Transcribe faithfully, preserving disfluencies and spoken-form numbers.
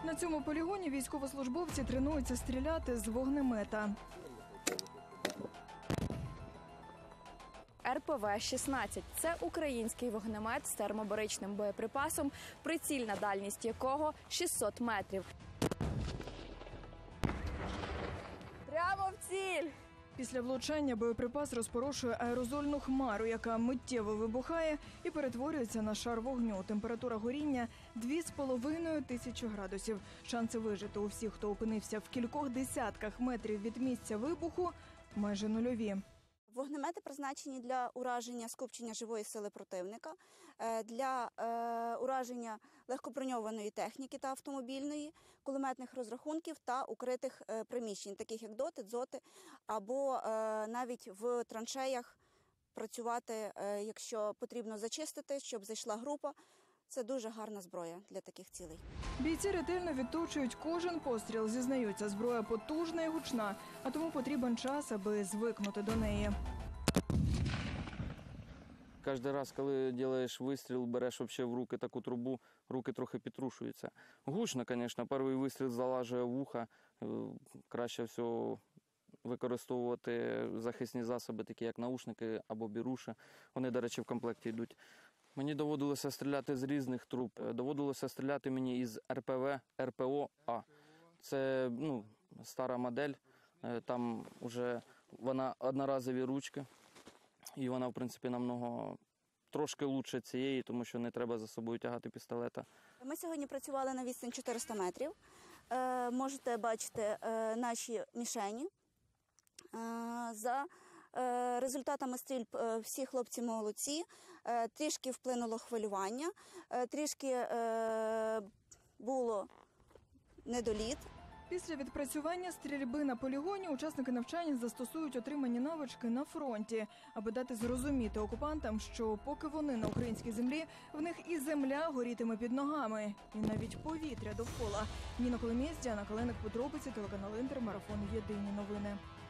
На цьому полігоні військовослужбовці тренуються стріляти з вогнемета. ер пе ве шістнадцять – це український вогнемет з термобаричним боєприпасом, прицільна дальність якого шістсот метрів. Прямо в ціль! Після влучання боєприпас розпорошує аерозольну хмару, яка миттєво вибухає і перетворюється на шар вогню. Температура горіння – дві з половиною тисячі градусів. Шанси вижити у всіх, хто опинився в кількох десятках метрів від місця вибуху – майже нульові. Вогнемети призначені для ураження скупчення живої сили противника, для е, ураження легкоброньованої техніки та автомобільної, кулеметних розрахунків та укритих е, приміщень, таких як доти, дзоти, або е, навіть в траншеях працювати, е, якщо потрібно зачистити, щоб зайшла група. Це дуже гарна зброя для таких цілей. Бійці ретельно відточують кожен постріл. Зізнаються, зброя потужна і гучна, а тому потрібен час, аби звикнути до неї. Кожен раз, коли робиш вистріл, береш в руки таку трубу, руки трохи підтрушуються. Гучно, звісно, перший вистріл залажує вуха. Краще всього використовувати захисні засоби, такі як наушники або біруші. Вони, до речі, в комплекті йдуть. Мені доводилося стріляти з різних труб. Доводилося стріляти мені із ер пе ве, ер пе о А. Це ну, стара модель, там вже вона одноразові ручки. І вона, в принципі, намного трошки краще цієї, тому що не треба за собою тягати пістолета. Ми сьогодні працювали на відстань чотириста метрів. Е, можете бачити е, наші мішені. Е, за е, результатами стрільб е, всі хлопці молодці. Е, трішки вплинуло хвилювання, е, трішки е, було недоліт. Після відпрацювання стрільби на полігоні учасники навчання застосують отримані навички на фронті, аби дати зрозуміти окупантам, що поки вони на українській землі, в них і земля горітиме під ногами, і навіть повітря довкола. Ніна Коломієць, Діана Каленик, подробиці, телеканал Інтер, марафон «Єдині новини».